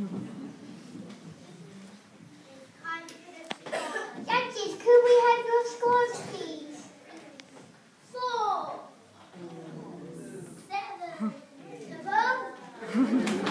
Judges, could we have your scores, please? 4, 7, 12.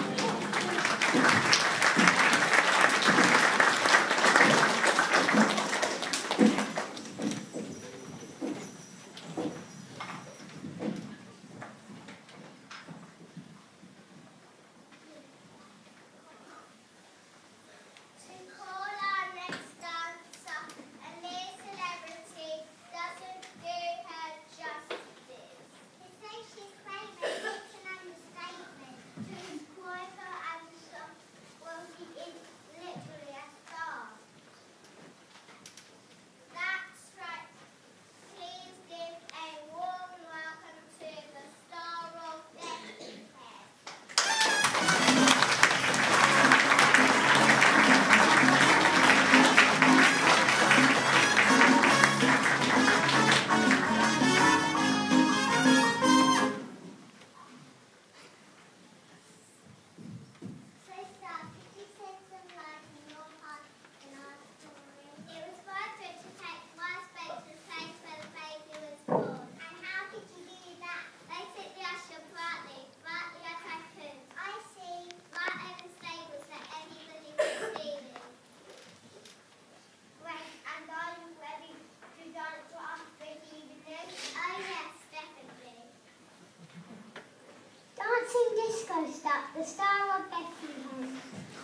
Disco Stop, the Star of Bethlehem.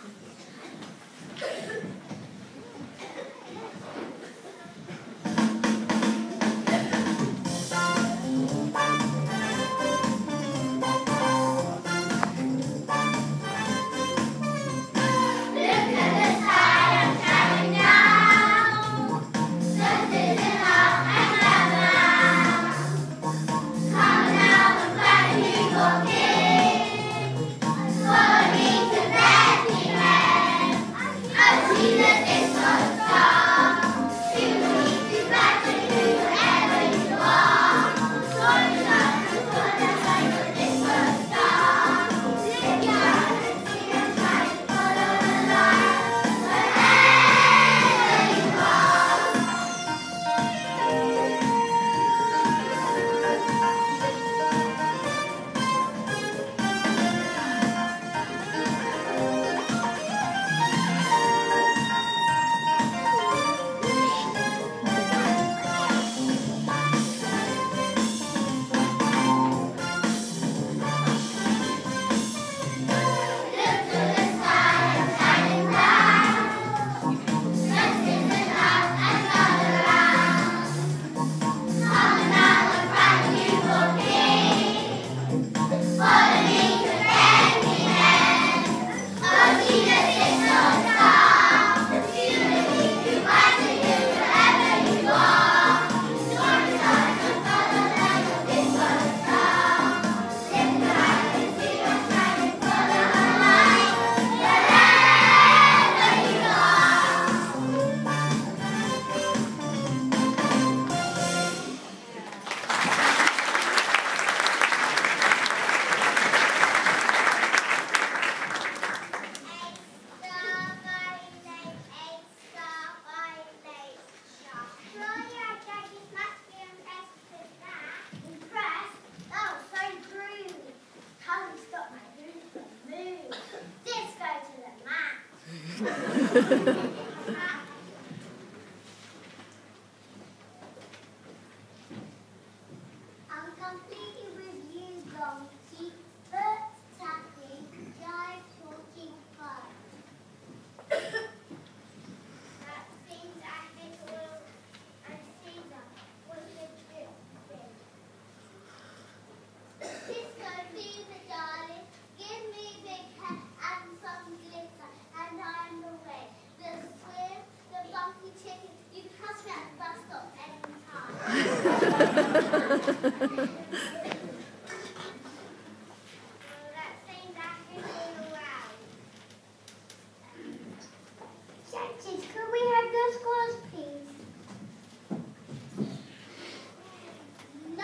I'm completely with you, Donkey. Bert, tapping, jive, talking, fun. That seems I think will and Caesar was a good thing. Disco fever, darling, give me big hat and some glitter, and I'm the way. The swim, the bumpy chicken, you can catch me at the bus stop anytime. That seems I can all around. Judges, could we have your scores, please? 9.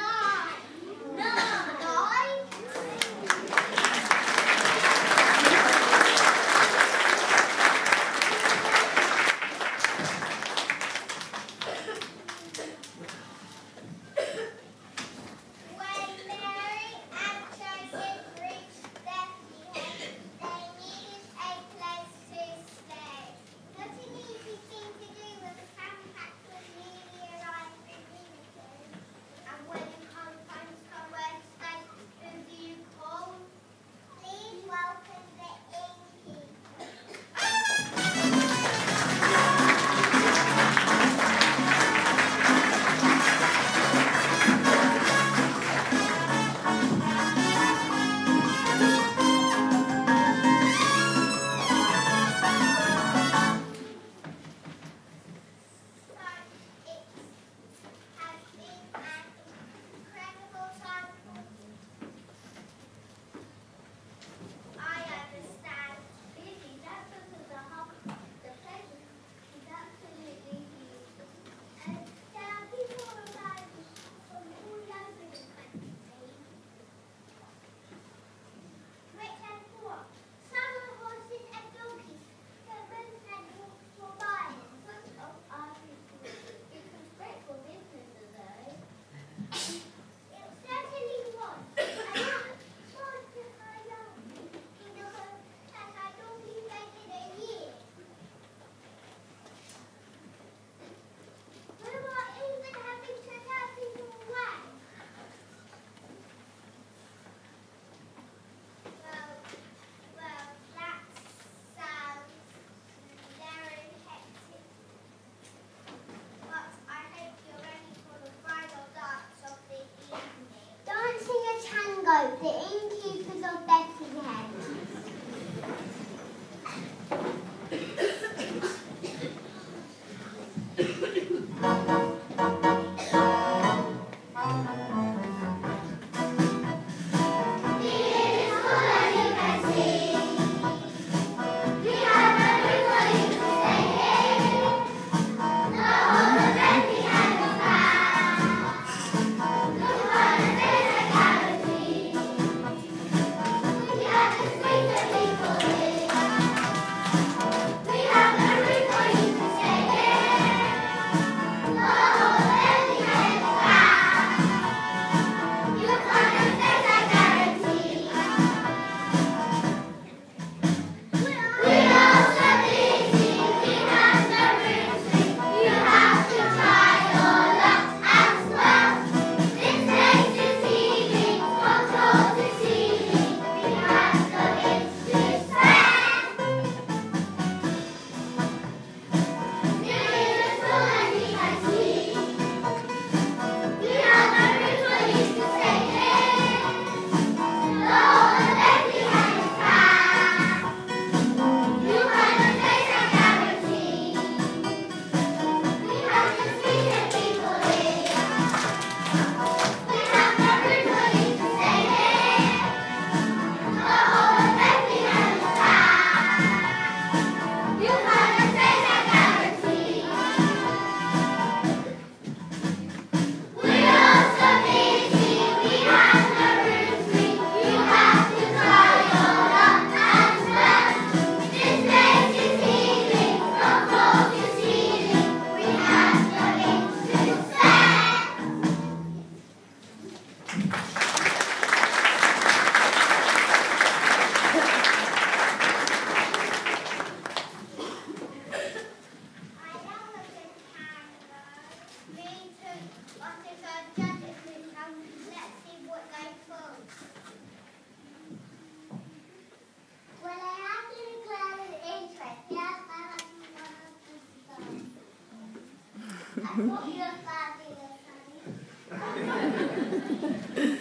thought you were fabulous, honey.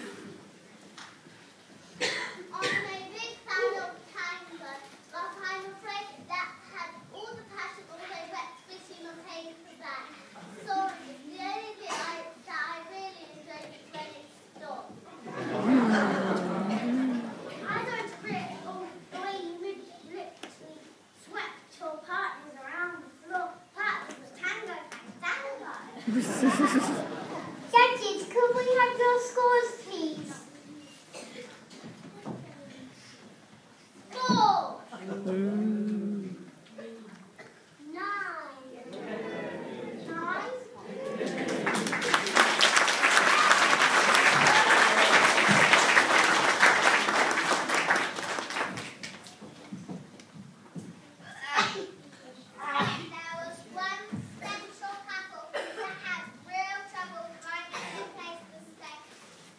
I'm a big fan of Tango, but I'm afraid that had all the passion all they wet fishing on paperback. Sorry, the only thing I really enjoyed is when it stopped. I don't agree all the way you literally swept your partners around the floor. That was Tango Tango. Judges, could we have your scores, please? 4. 9. 9. There was one central couple that had real trouble finding a place to stay.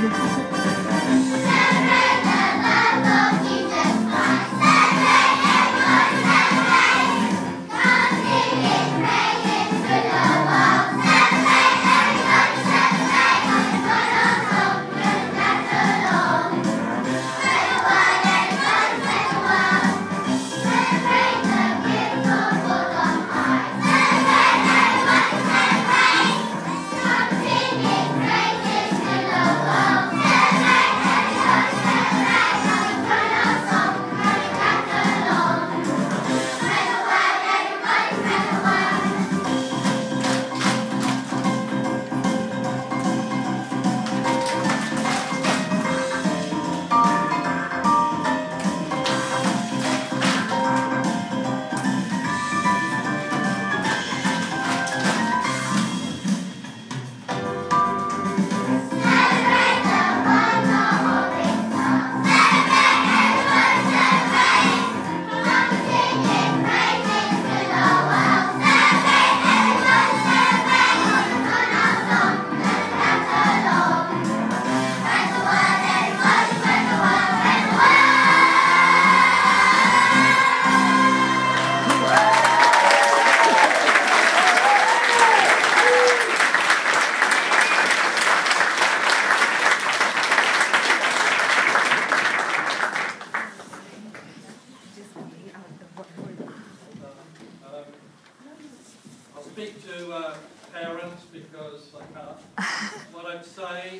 parents because I can't. What I'd say,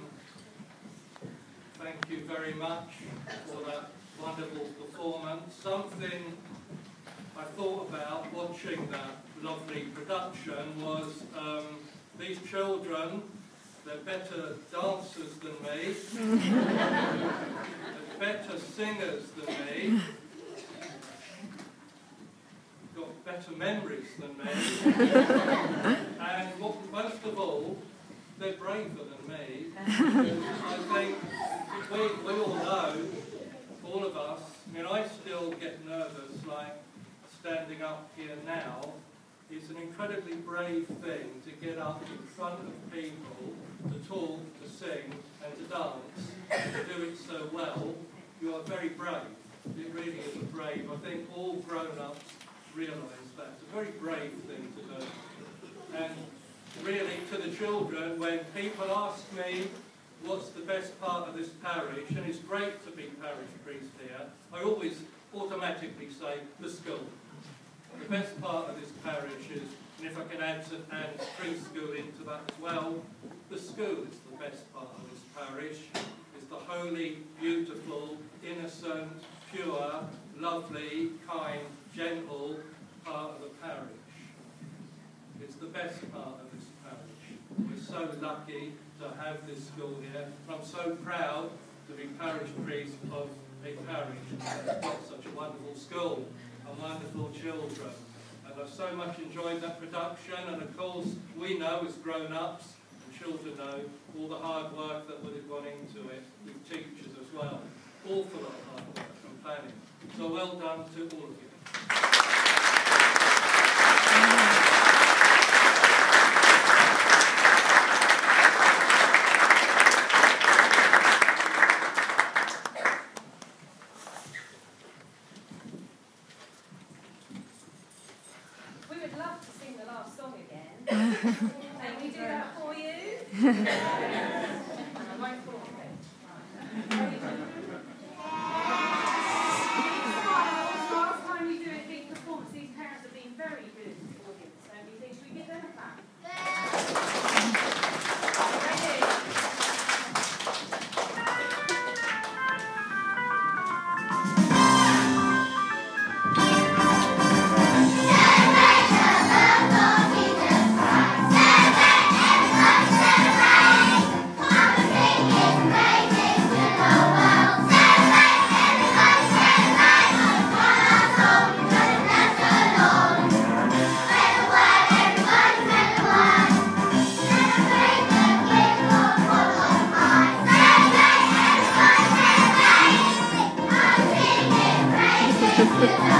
thank you very much for that wonderful performance. Something I thought about watching that lovely production was these children, they're better dancers than me, they're better singers than me, got better memories than me, and most of all, they're braver than me. I think we all know, all of us, I mean, I still get nervous, like standing up here now. It's an incredibly brave thing to get up in front of people, to talk, to sing, and to dance, and to do it so well. You are very brave. It really is brave. I think all grown-ups realise that. It's a very brave thing to do. And really, to the children, when people ask me what's the best part of this parish, and it's great to be parish priest here, I always automatically say the school. The best part of this parish is, and if I can add Anne's preschool into that as well, the school is the best part of this parish. It's the holy, beautiful, innocent, pure, lovely, kind, gentle part of the parish. It's the best part of this parish. We're so lucky to have this school here, and I'm so proud to be parish priest of a parish that's got such a wonderful school and wonderful children. And I've so much enjoyed that production, and of course we know as grown-ups, and children know, all the hard work that would have gone into it, with teachers as well. Awful lot of hard work and planning. So well done to all of you. Can we do that for you? I won't force it. Last time we do a big performance, these parents have been very good to the audience. So we think, should we give them a clap? Yeah.